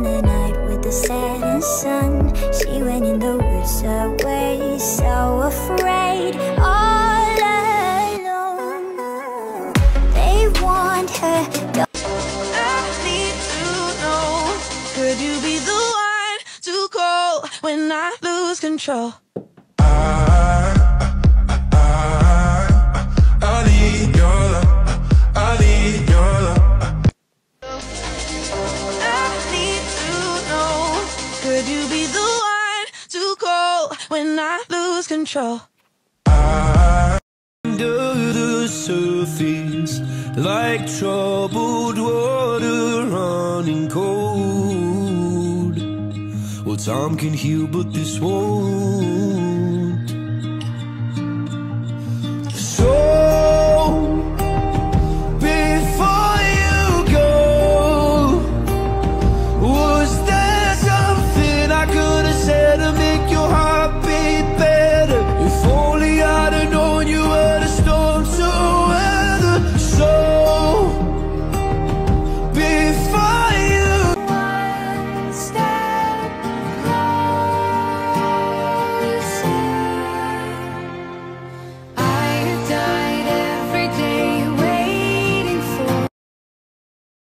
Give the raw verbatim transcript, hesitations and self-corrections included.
on a night with the setting sun. She went in the woods away, so afraid, all alone. They want her. I need to know, could you be the one to call when I lose control? Could you be the one to call when I lose control? Under the surface, like troubled water running cold. Well, time can heal, but this won't.